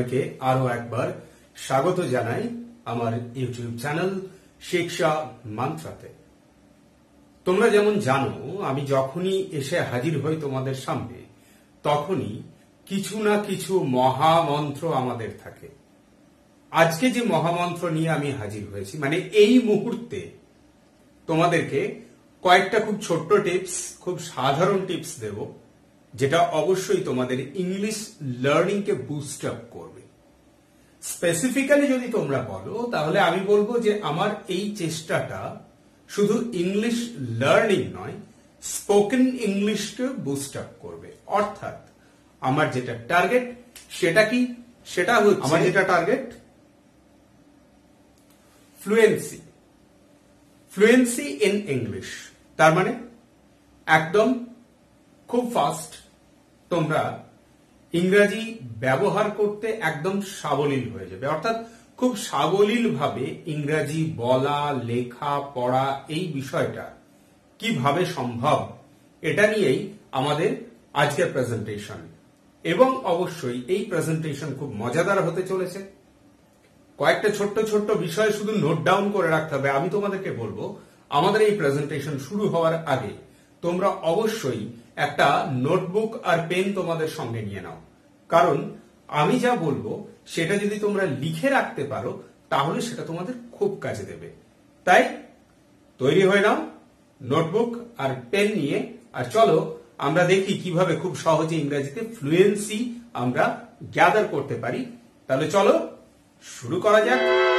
সবাইকে আরো একবার স্বাগত জানাই আমার ইউটিউব চ্যানেল শিক্ষা মন্ত্রাতে। তোমরা যেমন জানো, আমি যখনই এসে হাজির হই তোমাদের সামনে তখনই কিছু না কিছু মহামন্ত্র আমাদের থাকে। আজকে যে মহামন্ত্র নিয়ে আমি হাজির হয়েছি, মানে এই মুহূর্তে তোমাদেরকে কয়েকটা খুব ছোট্ট টিপস, খুব সাধারণ টিপস দেব, যেটা অবশ্যই তোমাদের ইংলিশ লার্নিং কে বুস্ট আপ করবে। স্পেসিফিক্যালি যদি তোমরা বলো, তাহলে আমি বলবো যে আমার এই চেষ্টাটা শুধু ইংলিশ লার্নিং নয়, স্পোকেন ইংলিশকে বুস্ট আপ করবে। অর্থাৎ আমার যেটা টার্গেট সেটা কি? সেটা হচ্ছে আমার যেটা টার্গেট ফ্লুয়েন্সি ইন ইংলিশ। তার মানে একদম খুব ফাস্ট তোমরা ইংরেজি ব্যবহার করতে একদম সাবলীল হয়ে যাবে। অর্থাৎ খুব সাবলীল ভাবে ইংরেজি বলা, লেখা, পড়া, এই বিষয়টা কিভাবে সম্ভব, এটা নিয়েই আমাদের আজকের প্রেজেন্টেশন। এবং অবশ্যই এই প্রেজেন্টেশন খুব মজাদার হতে চলেছে। কয়েকটা ছোট্ট ছোট্ট বিষয় শুধু নোট ডাউন করে রাখতে হবে। আমি তোমাদেরকে বলবো, আমাদের এই প্রেজেন্টেশন শুরু হওয়ার আগে তোমরা অবশ্যই একটা নোটবুক আর পেন তোমাদের সঙ্গে নিয়ে নাও, কারণ আমি যা বলবো সেটা যদি তোমরা লিখে রাখতে পারো তাহলে সেটা তোমাদের খুব কাজে দেবে। তাই তৈরি হয়ে নাও নোটবুক আর পেন নিয়ে, আর চলো আমরা দেখি কিভাবে খুব সহজে ইংরেজিতে ফ্লুয়েন্সি আমরা গ্যাদার করতে পারি। তাহলে চলো শুরু করা যাক।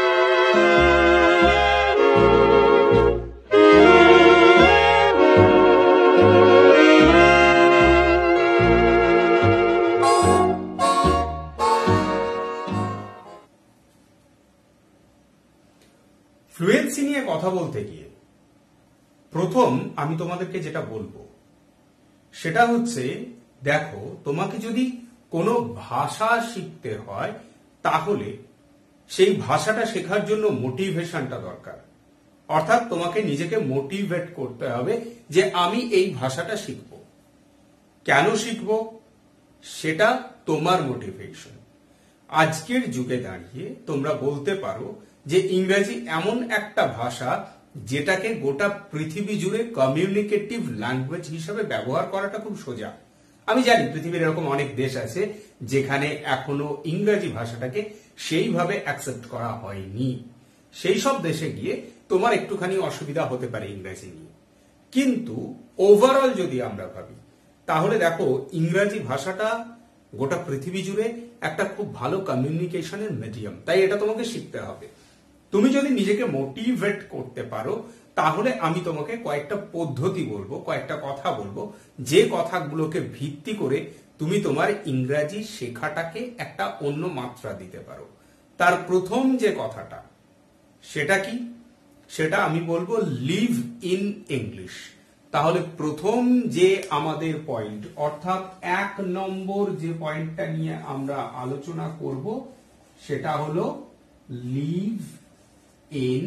ফ্লুয়েন্সি নিয়ে কথা বলতে গিয়ে প্রথম আমি তোমাদেরকে যেটা বলবো সেটা হচ্ছে, দেখো, তোমাকে যদি কোনো ভাষা শিখতে হয় তাহলে সেই ভাষাটা শেখার জন্য মোটিভেশনটা দরকার। অর্থাৎ তোমাকে নিজেকে মোটিভেট করতে হবে যে আমি এই ভাষাটা শিখব। কেন শিখব সেটা তোমার মোটিভেশন। আজকের যুগে দাঁড়িয়ে তোমরা বলতে পারো যে ইংরেজি এমন একটা ভাষা যেটাকে গোটা পৃথিবী জুড়ে কমিউনিকেটিভ ল্যাঙ্গুয়েজ হিসেবে ব্যবহার করাটা খুব সোজা। আমি জানি পৃথিবীর এরকম অনেক দেশ আছে যেখানে এখনো ইংরেজি ভাষাটাকে সেইভাবে অ্যাকসেপ্ট করা হয়নি। সেই সব দেশে গিয়ে তোমার একটুখানি অসুবিধা হতে পারে ইংরেজি নিয়ে, কিন্তু ওভারঅল যদি আমরা ভাবি তাহলে দেখো ইংরেজি ভাষাটা গোটা পৃথিবী জুড়ে একটা খুব ভালো কমিউনিকেশনের মিডিয়াম। তাই এটা তোমাকে শিখতে হবে। তুমি যদি নিজেকে মোটিভেট করতে পারো তাহলে আমি তোমাকে কয়েকটা পদ্ধতি বলবো, কয়েকটা কথা বলবো, যে কথাগুলোকে ভিত্তি করে তুমি তোমার ইংরেজি শেখাটাকে একটা অন্য মাত্রা দিতে পারো। তার প্রথম যে কথাটা সেটা কি? সেটা আমি বলবো লিভ ইন ইংলিশ। তাহলে প্রথম যে আমাদের পয়েন্ট, অর্থাৎ 1 নম্বর যে পয়েন্টটা নিয়ে আমরা আলোচনা করব সেটা হলো লিভ ইন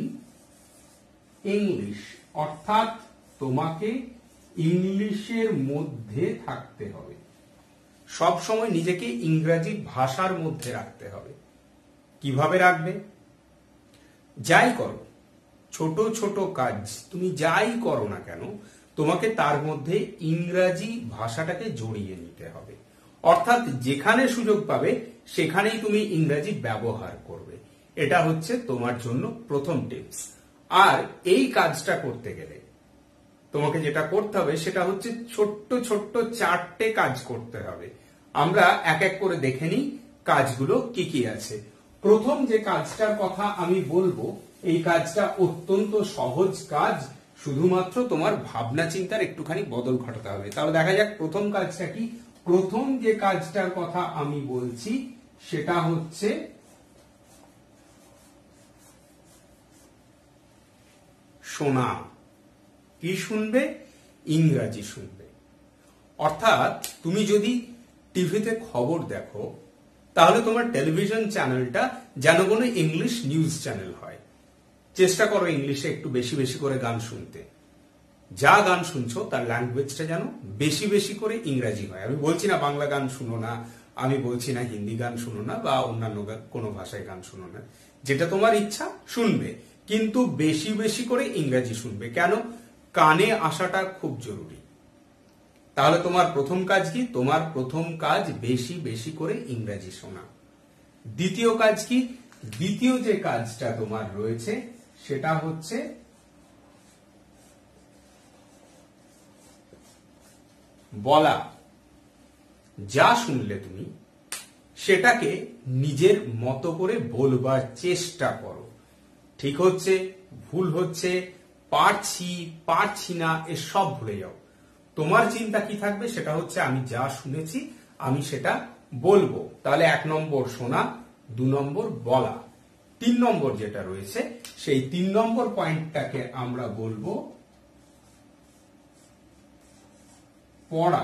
ইংলিশ। অর্থাৎ তোমাকে ইংলিশের মধ্যে থাকতে হবে, সব সময় নিজেকে ইংরেজি ভাষার মধ্যে রাখতে হবে। কিভাবে রাখবে? যাই করো, ছোট ছোট কাজ তুমি যাই করো না কেন, তোমাকে তার মধ্যে ইংরেজি ভাষাটাকে জড়িয়ে নিতে হবে। অর্থাৎ যেখানে সুযোগ পাবে সেখানেই তুমি ইংরেজি ব্যবহার করবে। এটা হচ্ছে তোমার জন্য প্রথম টিপস। আর এই কাজটা করতে গেলে তোমাকে যেটা করতে হবে সেটা হচ্ছে ছোট্ট ছোট্ট 4টে কাজ করতে হবে। আমরা এক এক করে দেখে নিই কাজগুলো কি কি আছে। প্রথম যে কাজটার কথা আমি বলবো, এই কাজটা অত্যন্ত সহজ কাজ, শুধুমাত্র তোমার ভাবনা চিন্তার একটুখানি বদল ঘটাতে হবে। তাহলে দেখা যাক প্রথম কাজটা কি। প্রথম যে কাজটার কথা আমি বলছি সেটা হচ্ছে শোনা। কি শুনবে? ইংরাজি শুনবে। অর্থাৎ তুমি যদি টিভিতে খবর দেখো তাহলে তোমার টেলিভিশন চ্যানেলটা যেন কোনো ইংলিশ নিউজ চ্যানেল হয়। চেষ্টা করো ইংলিশে একটু বেশি বেশি করে গান শুনতে। যা গান শুনছো তার ল্যাঙ্গুয়েজটা যেন বেশি বেশি করে ইংরাজি হয়। আমি বলছি না বাংলা গান শুনো না আমি বলছি না হিন্দি গান শুনো না বা অন্যান্য কোনো ভাষায় গান শুনো না, যেটা তোমার ইচ্ছা শুনবে, কিন্তু বেশি বেশি করে ইংরাজি শুনবে। কেন? কানে আসাটা খুব জরুরি। তাহলে তোমার প্রথম কাজ কি? তোমার প্রথম কাজ বেশি বেশি করে ইংরাজি শোনা। দ্বিতীয় কাজ কি? দ্বিতীয় যে কাজটা তোমার রয়েছে সেটা হচ্ছে বলা। যা শুনলে তুমি সেটাকে নিজের মতো করে বলবার চেষ্টা করো। ঠিক হচ্ছে, ভুল হচ্ছে, পারছি পারছি না, এসব ভুলে যাও। তোমার চিন্তা কি থাকবে? সেটা হচ্ছে আমি যা শুনেছি আমি সেটা বলবো। তাহলে 1 নম্বর শোনা, 2 নম্বর বলা। 3 নম্বর যেটা রয়েছে সেই 3 নম্বর পয়েন্টটাকে আমরা বলবো পড়া।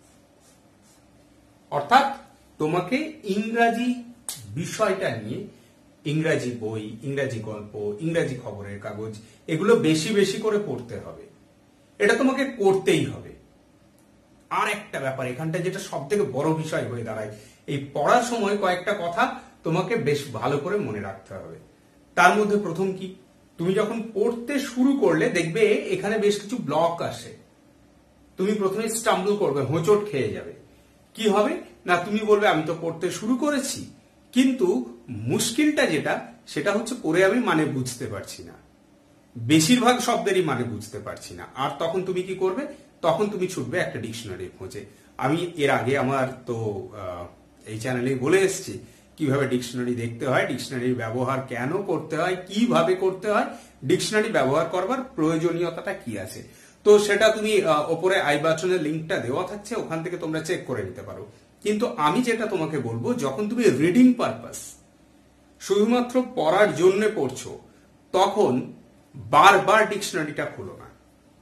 অর্থাৎ তোমাকে ইংরাজি বিষয়টা নিয়ে ইংরাজি বই, ইংরাজি গল্প, ইংরাজি খবরের কাগজ এগুলো বেশি বেশি করে পড়তে হবে। এটা তোমাকে করতেই হবে। আর একটা ব্যাপার এখানটা যেটা সব থেকে বড় বিষয় হয়ে দাঁড়ায়, এই পড়ার সময় কয়েকটা কথা তোমাকে বেশ ভালো করে মনে রাখতে হবে। তার মধ্যে প্রথম কি, তুমি যখন পড়তে শুরু করলে দেখবে এখানে বেশ কিছু ব্লক আসে। তুমি প্রথমে স্টাম্বল করবে, হোঁচট খেয়ে যাবে। কি হবে না, তুমি বলবে আমি তো পড়তে শুরু করেছি, কিন্তু মুশকিলটা যেটা সেটা হচ্ছে পড়ে আমি মানে বুঝতে পারছি না, বেশিরভাগ শব্দেরই মানে বুঝতে পারছি না। আর তখন তুমি কি করবে? তখন তুমি ছুটবে একটা ডিকশনারির খোঁজে। আমি এর আগে আমার তো এই চ্যানেলে বলে এসেছি কিভাবে ডিকশনারি দেখতে হয়, ডিকশনারির ব্যবহার কেন করতে হয়, কিভাবে করতে হয়, ডিকশনারি ব্যবহার করবার প্রয়োজনীয়তাটা কি আছে। তো সেটা তুমি ওপরে আই বাটনের লিঙ্কটা দেওয়া থাকছে, ওখান থেকে তোমরা চেক করে নিতে পারো। কিন্তু আমি যেটা তোমাকে বলবো, যখন তুমি রিডিং পারপাস শুধুমাত্র পড়ার জন্য পড়ছো, তখন বারবার ডিকশনারিটা খোলো না,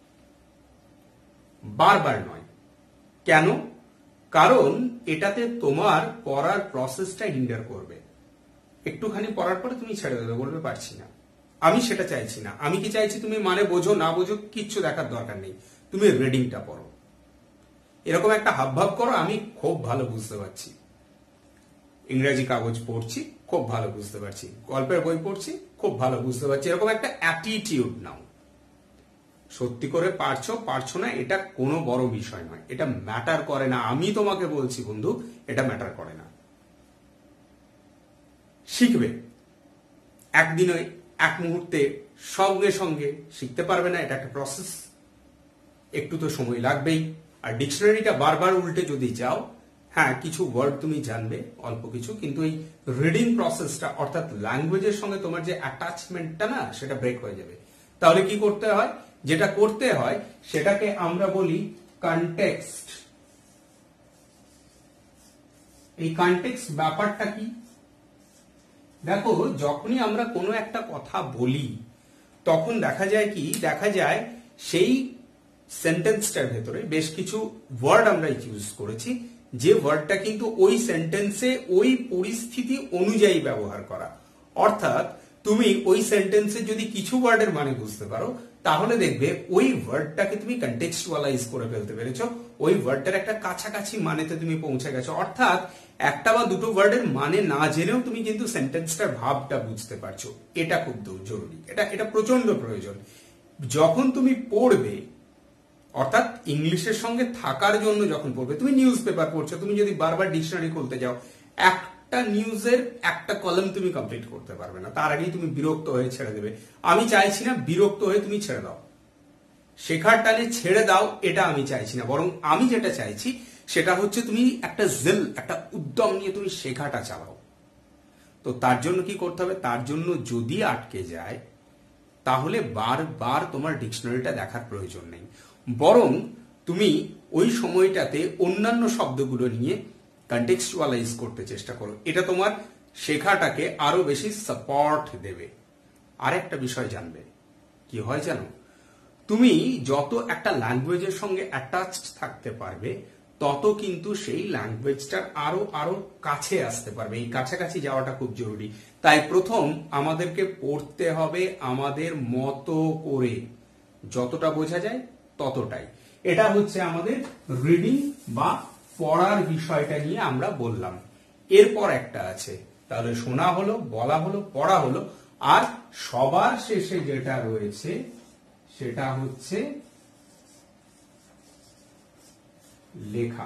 বারবার নয়। কেন? কারণ এটাতে তোমার পড়ার প্রসেসটা হিন্ডার করবে। একটুখানি পড়ার পরে তুমি ছেড়ে দেবে, বলবে পারছি না। আমি সেটা চাইছি না। আমি কি চাইছি তুমি মানে বোঝো না বোঝো কিচ্ছু দেখার দরকার নেই, তুমি রিডিংটা পড়ো। এরকম একটা হাবভাব করো, আমি খুব ভালো বুঝতে পারছি, ইংরেজি কাগজ পড়ছি খুব ভালো বুঝতে পারছি, গল্পের বই পড়ছি খুব ভালো বুঝতে পারছি, এরকম একটা অ্যাটিটিউড নাও। সত্যি করে পারছো পারছো না এটা কোনো বড় বিষয় নয়, এটা ম্যাটার করে না। আমি তোমাকে বলছি বন্ধু, এটা ম্যাটার করে না। শিখবে একদিনে, এক মুহূর্তে, সঙ্গে সঙ্গে শিখতে পারবে না, এটা একটা প্রসেস, একটু তো সময় লাগবেই। আর ডিকশনারিটা বারবার উল্টে যদি যাও, হ্যাঁ কিছু ওয়ার্ড তুমি জানবে অল্প কিছু, কিন্তু এই রিডিং প্রসেসটা অর্থাৎ ল্যাঙ্গুয়েজের সঙ্গে তোমার যে অ্যাটাচমেন্টটা না, সেটা ব্রেক হয়ে যাবে। তাহলে কি করতে হয়? যেটা করতে হয় সেটাকে আমরা বলি কনটেক্সট। এই কনটেক্সট ব্যাপারটা কি? দেখো, যখনই আমরা কোনো একটা কথা বলি তখন দেখা যায় কি, দেখা যায় সেই সেন্টেন্সটার ভেতরে বেশ কিছু ওয়ার্ড আমরা ইউজ করেছি, যে ওয়ার্ডটা কিন্তু ওই সেন্টেন্সে ওই পরিস্থিতি অনুযায়ী ব্যবহার করা। অর্থাৎ তুমি ওই সেন্টেন্সে যদি কিছু ওয়ার্ডের মানে বুঝতে পারো, তাহলে দেখবে ওই ওয়ার্ডটাকে তুমি কন্টেক্সচুয়ালাইজ করে ফেলতে পেরেছো, ওই ওয়ার্ডটার একটা কাছাকাছি মানেতে তুমি পৌঁছে গেছো। অর্থাৎ একটা বা দুটো ওয়ার্ডের মানে না জেনেও তুমি কিন্তু সেন্টেন্সটার ভাবটা বুঝতে পারছো। এটা খুব জরুরি, এটা প্রচন্ড প্রয়োজন। যখন তুমি পড়বে, অর্থাৎ ইংলিশের সঙ্গে থাকার জন্য যখন পড়বে, তুমি নিউজ পেপার পড়ছো, তুমি যদি বারবার ডিকশনারি খুলতে যাও, একটা নিউজের একটা কলাম তুমি কমপ্লিট করতে পারবে না, তার আগেই তুমি বিরক্ত হয়ে ছেড়ে দেবে। আমি চাইছি না বিরক্ত হয়ে তুমি ছেড়ে দাও, শেখার টানে ছেড়ে দাও, এটা আমি চাইছি না। বরং আমি যেটা চাইছি সেটা হচ্ছে তুমি একটা জেল, একটা উদ্যম নিয়ে তুমি শেখাটা চালাও। তো তার জন্য কি করতে হবে? তার জন্য যদি আটকে যায়, তাহলে বারবার তোমার ডিকশনারিটা দেখার প্রয়োজন নেই, বরং তুমি ওই সময়টাতে অন্যান্য শব্দগুলো নিয়ে কন্টেক্সচুয়ালাইজ করতে চেষ্টা করো। এটা তোমার শেখাটাকে আরো বেশি সাপোর্ট দেবে। আরেকটা বিষয় জানবে, কি হয় জানো, তুমি যত একটা ল্যাঙ্গুয়েজের সঙ্গে অ্যাটাচড থাকতে পারবে, তত কিন্তু সেই ল্যাঙ্গুয়েজটার আরো আরো কাছে আসতে পারবে। এই কাছাকাছি যাওয়াটা খুব জরুরি। তাই প্রথম আমাদেরকে পড়তে হবে আমাদের মতো করে, যতটা বোঝা যায় ততটাই। এটা হচ্ছে আমাদের রিডিং বা পড়ার বিষয়টা নিয়ে আমরা বললাম। এরপর একটা আছে, তাহলে শোনা হলো, বলা হলো, পড়া হলো, আর সবার শেষে যেটা রয়েছে সেটা হচ্ছে লেখা,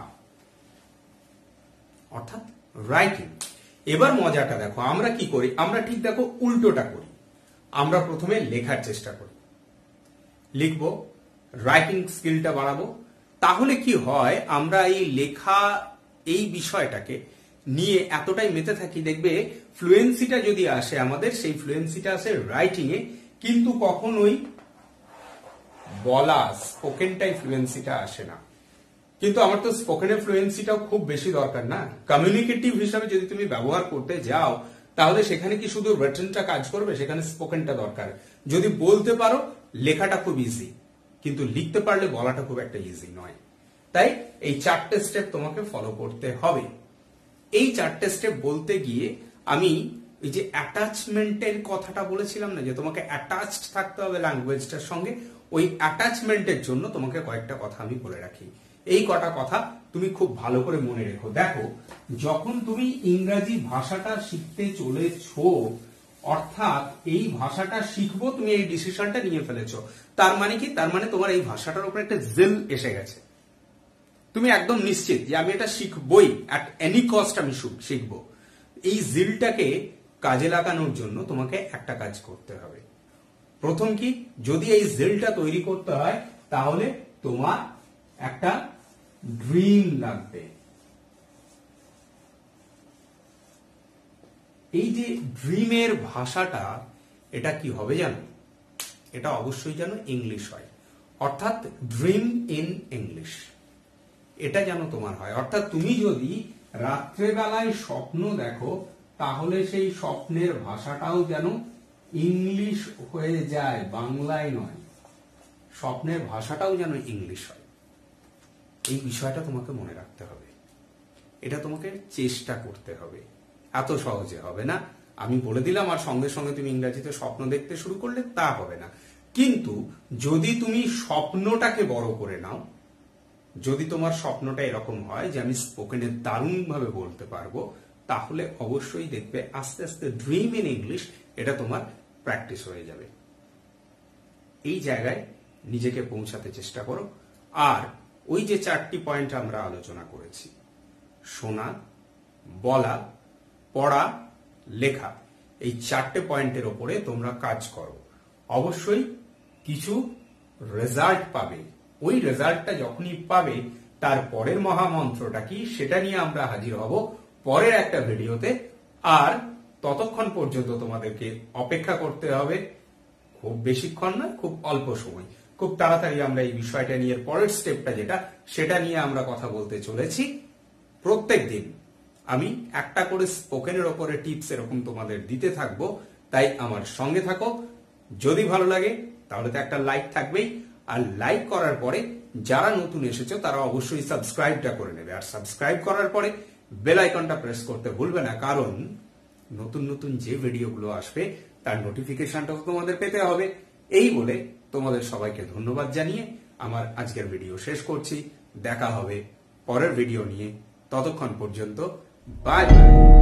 অর্থাৎ রাইটিং। এবার মজাটা দেখো, আমরা কি করি, আমরা ঠিক দেখো উল্টোটা করি। আমরা প্রথমে লেখার চেষ্টা করি, লিখবো, রাইটিং স্কিলটা বাড়াবো। তাহলে কি হয়, আমরা এই লেখা এই বিষয়টাকে নিয়ে এতটাই মেতে থাকি, দেখবে ফ্লুয়েন্সিটা যদি আসে আমাদের, সেই ফ্লুয়েন্সিটা আসে রাইটিং এ, কিন্তু কখনোই বলা স্পোকেনটাই ফ্লুয়েন্সিটা আসে না। কিন্তু আমার তো স্পোকেনের ফ্লুয়েন্সিটাও খুব বেশি দরকার না। কমিউনিকেটিভ হিসাবে যদি তুমি ব্যবহার করতে যাও, তাহলে সেখানে কি শুধু রিটেনটা কাজ করবে, সেখানে স্পোকেনটা দরকার। যদি বলতে পারো, লেখাটা খুব ইজি, কিন্তু লিখতে পারলে বলাটা খুব একটা ইজি নয়। তাই এই 4টে স্টেপ তোমাকে ফলো করতে হবে। এই 4টে স্টেপ বলতে গিয়ে আমি এই যে অ্যাটাচমেন্টের কথাটা বলেছিলাম না, যে তোমাকে অ্যাটাচড থাকতে হবে ল্যাঙ্গুয়েজটার সঙ্গে, ওই অ্যাটাচমেন্টের জন্য তোমাকে কয়েকটা কথা আমি বলে রাখি। এই কটা কথা তুমি খুব ভালো করে মনে রেখো। দেখো, যখন তুমি ইংরাজি ভাষাটা শিখতে চলেছো, অর্থাৎ এই ভাষাটা শিখবো, তুমি এই ডিসিশনটা নিয়ে ফেলেছো, তার মানে কি, তার মানে তোমার এই ভাষাটার উপর একটা জিল এসে গেছে। তুমি একদম নিশ্চিত যে আমি এটা শিখবই, অ্যাট এনি কস্ট আমি শিখবো। এই জিলটাকে কাজে লাগানোর জন্য তোমাকে একটা কাজ করতে হবে। প্রথম কি, যদি এই জিলটা তৈরি করতে হয়, তাহলে তোমার একটা ড্রিম লাগবে। এই যে ড্রিমের ভাষাটা, এটা কি হবে জানো, এটা অবশ্যই যেন ইংলিশ হয়, অর্থাৎ ড্রিম ইন ইংলিশ, এটা যেন তোমার হয়। অর্থাৎ তুমি যদি রাত্রেবেলায় স্বপ্ন দেখো, তাহলে সেই স্বপ্নের ভাষাটাও যেন ইংলিশ হয়ে যায়, বাংলায় নয়। স্বপ্নের ভাষাটাও যেন ইংলিশ হয়। এই বিষয়টা তোমাকে মনে রাখতে হবে, এটা তোমাকে চেষ্টা করতে হবে। এত সহজে হবে না, আমি বলে দিলাম আর সঙ্গে সঙ্গে তুমি ইংরেজিতে স্বপ্ন দেখতে শুরু করলে, তা হবে না। কিন্তু যদি তুমি স্বপ্নটাকে বড় করে নাও, যদি তোমার স্বপ্নটা এরকম হয় যে আমি স্পোকেনে দারুণভাবে বলতে পারবো, তাহলে অবশ্যই দেখবে আস্তে আস্তে ড্রিম ইন ইংলিশ এটা তোমার প্র্যাকটিস হয়ে যাবে। এই জায়গায় নিজেকে পৌঁছাতে চেষ্টা করো। আর ওই যে 4টি পয়েন্ট আমরা আলোচনা করেছি, শোনা, বলা, পড়া, লেখা, এই 4টে পয়েন্টের ওপরে তোমরা কাজ করো, অবশ্যই কিছু রেজাল্ট পাবে। ওই রেজাল্টটা যখনই পাবে, তার পরের মহামন্ত্রটা কি, সেটা নিয়ে আমরা হাজির হব পরের একটা ভিডিওতে। আর ততক্ষণ পর্যন্ত তোমাদেরকে অপেক্ষা করতে হবে, খুব বেশিক্ষণ নয়, খুব অল্প সময়। খুব তাড়াতাড়ি আমরা এই বিষয়টা নিয়ে, পরের স্টেপটা যেটা, সেটা নিয়ে আমরা কথা বলতে চলেছি। প্রত্যেক দিন আমি একটা করে স্পোকেনের ওপরে টিপস এরকম তোমাদের দিতে থাকবো, তাই আমার সঙ্গে থাকো। যদি ভালো লাগে তাহলে তো একটা লাইক থাকবেই, আর লাইক করার পরে যারা নতুন এসেছো তারা অবশ্যই সাবস্ক্রাইবটা করে নেবে, আর সাবস্ক্রাইব করার পরে বেল আইকনটা প্রেস করতে ভুলবে না, কারণ নতুন নতুন যে ভিডিওগুলো আসবে তার নোটিফিকেশনটাও তোমাদের পেতে হবে। এই বলে তোমাদের সবাইকে ধন্যবাদ জানিয়ে আমার আজকের ভিডিও শেষ করছি। দেখা হবে পরের ভিডিও নিয়ে, ততক্ষণ পর্যন্ত বাই বাই।